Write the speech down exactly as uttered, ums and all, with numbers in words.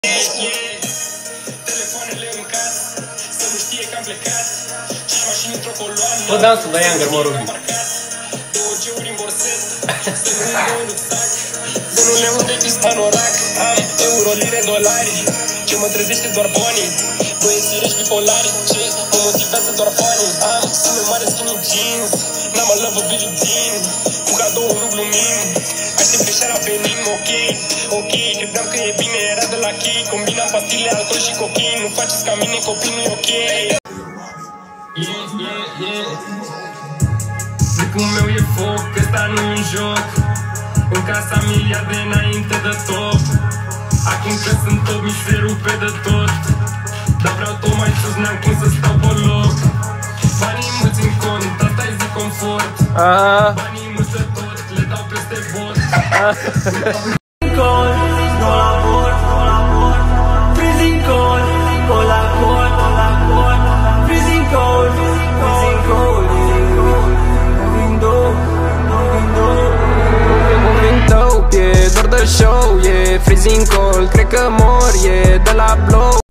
Telefoanele în casă, să nu știe că am plecat. Cinci mașini într-o coloană. Fă dansul de Younger, mă rog. Două geuri în borset, să nu îmi dau în rucsac. Să nu le unde pis panorac. Am euro, lire, dolari. Ce mă trezește doar banii. Băieții rești bipolari. Ce mă motivează doar banii. Am sume mare, skinny jeans. N-am a love, Billie Jean. Cu cadou nu glumim. Aștept pe seara venim, ok, ok. Credeam că e bine, era de la chei. Combinam pastile, alcool și cocaine. Nu faceți ca mine, copii, nu e ok. Yeah, yeah, yeah. Zicul meu e foc, ăsta nu un joc. În casa miliarde înainte de top. Acum că sunt top, mi se rupe de tot. Dar vreau tot mai sus, n-am cum să stau pe loc. Banii mulți în cont, asta e zi confort. Banii mulți de tot, le dau peste bot. Show, yeah, freezing cold, cred că mor, yeah, de la blow.